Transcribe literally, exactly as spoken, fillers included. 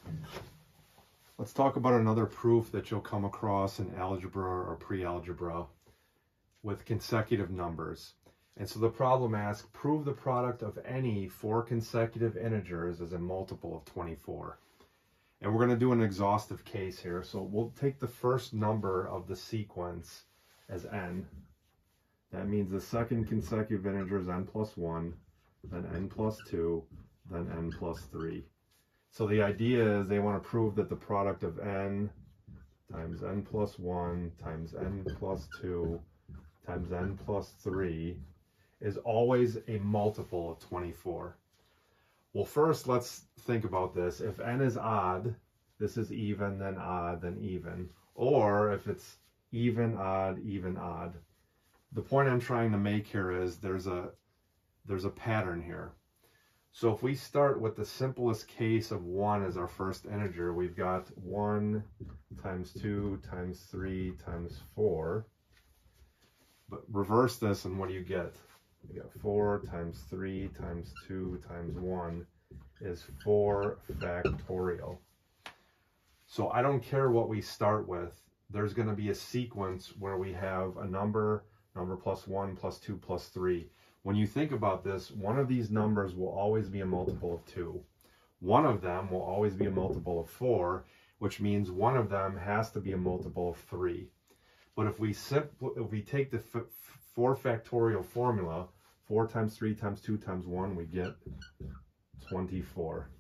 Let's talk about another proof that you'll come across in algebra or pre-algebra with consecutive numbers. And so the problem asks, prove the product of any four consecutive integers is a multiple of twenty-four. And we're going to do an exhaustive case here. So we'll take the first number of the sequence as n. That means the second consecutive integer is n plus one, then n plus two, then n plus three. So the idea is they want to prove that the product of n times n plus one times n plus two times n plus three is always a multiple of twenty-four. Well, first let's think about this. If n is odd, this is even, then odd, then even. Or if it's even, odd, even, odd. The point I'm trying to make here is there's a there's a pattern here. So if we start with the simplest case of one as our first integer, we've got one times two times three times four. But reverse this and what do you get? You got four times three times two times one is four factorial. So I don't care what we start with. There's going to be a sequence where we have a number, number plus one, plus two, plus three. When you think about this, one of these numbers will always be a multiple of two. One of them will always be a multiple of four, which means one of them has to be a multiple of three. But if we simpl if we take the f four factorial formula, four times three times two times one, we get twenty-four.